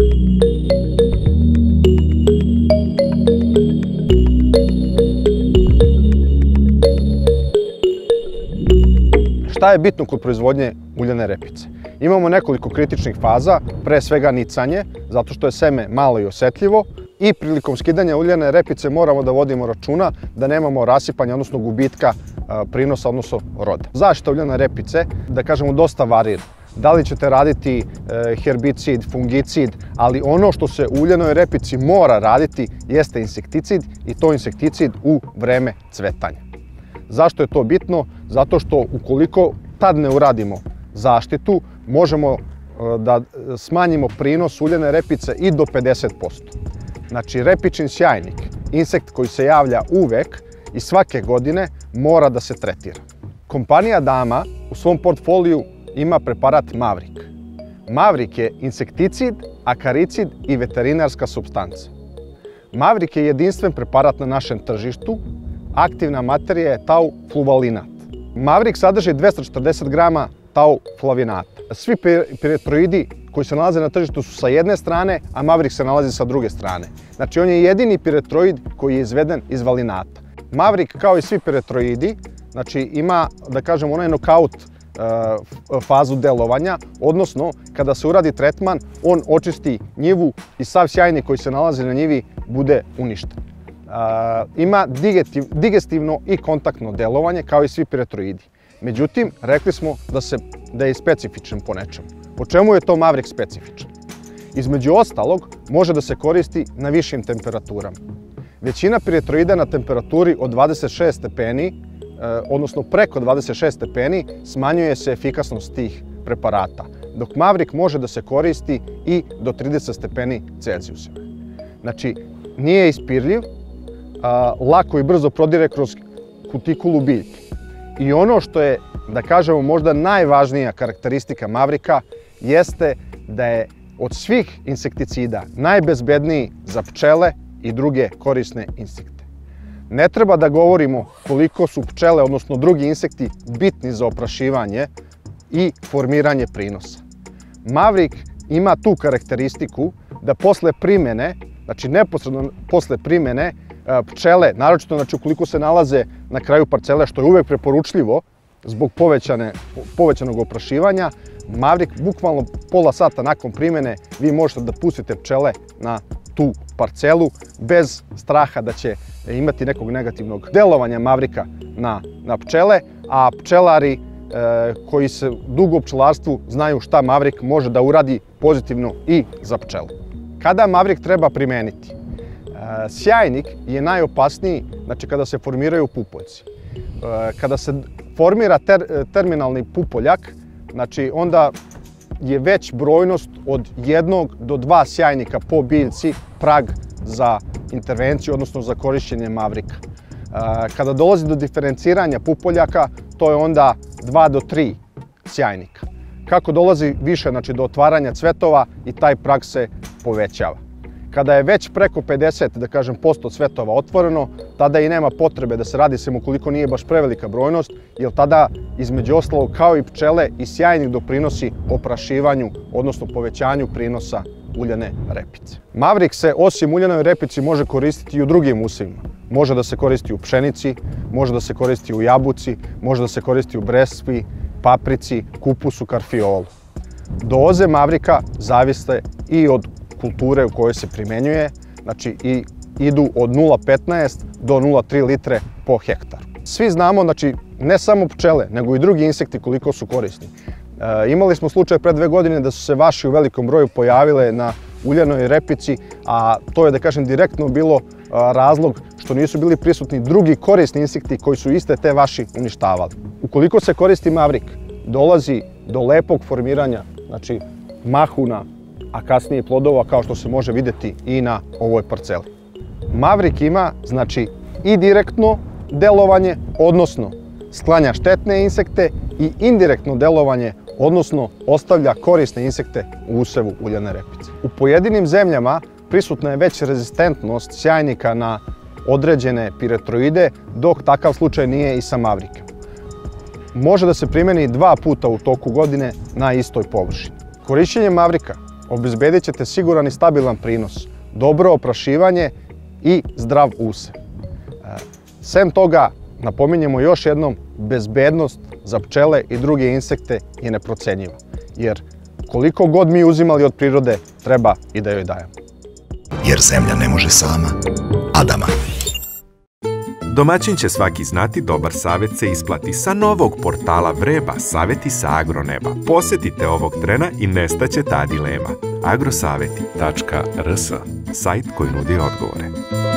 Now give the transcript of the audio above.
Šta je bitno kod proizvodnje uljane repice? Imamo nekoliko kritičnih faza, pre svega nicanje, zato što je seme malo i osetljivo, i prilikom skidanja uljane repice moramo da vodimo računa da nemamo rasipanja, odnosno gubitka prinosa, odnosno roda. Zaštita uljane repice, da kažemo, dosta varira. Da li ćete raditi herbicid, fungicid, ali ono što se u uljanoj repici mora raditi jeste insekticid, i to insekticid u vreme cvetanja. Zašto je to bitno? Zato što ukoliko tad ne uradimo zaštitu, možemo da smanjimo prinos uljane repice i do 50%. Znači, repičin sjajnik, insekt koji se javlja uvek i svake godine, mora da se tretira. Kompanija Dama u svom portfoliju ima preparat Mavrik. Mavrik je insekticid, akaricid i veterinarska supstanca. Mavrik je jedinstven preparat na našem tržištu. Aktivna materija je tau-fluvalinat. Mavrik sadrži 240 grama tau-flavinata. Svi piretroidi koji se nalaze na tržištu su sa jedne strane, a Mavrik se nalazi sa druge strane. Znači, on je jedini piretroid koji je izveden iz valinata. Mavrik, kao i svi piretroidi, znači, ima, da kažem, onaj nokaut fazu delovanja, odnosno kada se uradi tretman, on očisti njivu i sav sjajnik koji se nalazi na njivi bude uništen. Ima digestivno i kontaktno delovanje kao i svi piretroidi. Međutim, rekli smo da je specifičan po nečemu. Po čemu je to Mavrik specifičan? Između ostalog, može da se koristi na višim temperaturama. Većina piretroida na temperaturi od 26 stepeni, odnosno preko 26 stepeni, smanjuje se efikasnost tih preparata, dok Mavrik može da se koristi i do 30 stepeni Celzijusa. Znači, nije ispirljiv, lako i brzo prodire kroz kutikulu biljke. I ono što je, da kažemo, možda najvažnija karakteristika Mavrika jeste da je od svih insekticida najbezbedniji za pčele i druge korisne insekte. Ne treba da govorimo koliko su pčele, odnosno drugi insekti, bitni za oprašivanje i formiranje prinosa. Mavrik ima tu karakteristiku da posle primene, znači neposredno posle primene, pčele, naročito znači ukoliko se nalaze na kraju parcele, što je uvek preporučljivo zbog povećanog oprašivanja, Mavrik bukvalno pola sata nakon primene vi možete da pustite pčele na tu parcelu bez straha da će imati nekog negativnog delovanja Mavrika na pčele, a pčelari koji se dugo u pčelarstvu znaju šta Mavrik može da uradi pozitivno i za pčele. Kada Mavrik treba primeniti? Sjajnik je najopasniji, znači kada se formiraju pupoljci. Kada se formira terminalni pupoljak, znači onda je već brojnost od 1 do 2 sjajnika po biljci prag za intervenciju, odnosno za korišćenje Mavrika. Kada dolazi do diferenciranja pupoljaka, to je onda 2 do 3 sjajnika. Kako dolazi više, znači do otvaranja cvetova, i taj prag se povećava. Kada je već preko 50, da kažem, posto cvetova otvoreno, tada i nema potrebe da se radi, sem ukoliko nije baš prevelika brojnost, jer tada, između ostalog, kao i pčele, i sjajnik doprinosi oprašivanju, odnosno povećanju prinosa uljane repice. Mavrik se, osim uljanoj repici, može koristiti i u drugim usevima. Može da se koristi u pšenici, može da se koristi u jabuci, može da se koristi u breskvi, paprici, kupusu, karfiolu. Doze Mavrika zavise i od kulture u kojoj se primenjuje, znači idu od 0,15 do 0,3 litre po hektaru. Svi znamo, znači, ne samo pčele, nego i drugi insekti koliko su korisni. Imali smo slučaj pre 2 godine da su se vaši u velikom broju pojavile na uljanoj repici, a to je, da kažem, direktno bilo razlog što nisu bili prisutni drugi korisni insekti koji su iste te vaši uništavali. Ukoliko se koristi Mavrik, dolazi do lepog formiranja, znači mahuna, a kasnije i plodova, kao što se može vidjeti i na ovoj parceli. Mavrik ima, znači, i direktno delovanje, odnosno sklanja štetne insekte, i indirektno delovanje, odnosno ostavlja korisne insekte u usevu uljane repice. U pojedinim zemljama prisutna je već rezistentnost sjajnika na određene piretroide, dok takav slučaj nije i sa Mavrikom. Može da se primeni 2 puta u toku godine na istoj površini. Korišćenje Mavrika, obezbedit ćete siguran i stabilan prinos, dobro oprašivanje i zdrav usev. Sem toga, napominjemo još jednom, bezbednost za pčele i druge insekte je neprocenjiva, jer koliko god mi uzimali od prirode, treba i da joj dajemo. Jer zemlja ne može sama. Adama. Domaćin će svaki znati, dobar savjet se isplati. Sa novog portala Vreba, savjeti sa agroneba. Posjetite ovog trena i nestaće ta dilema. agrosaveti.rs, sajt koji nudi odgovore.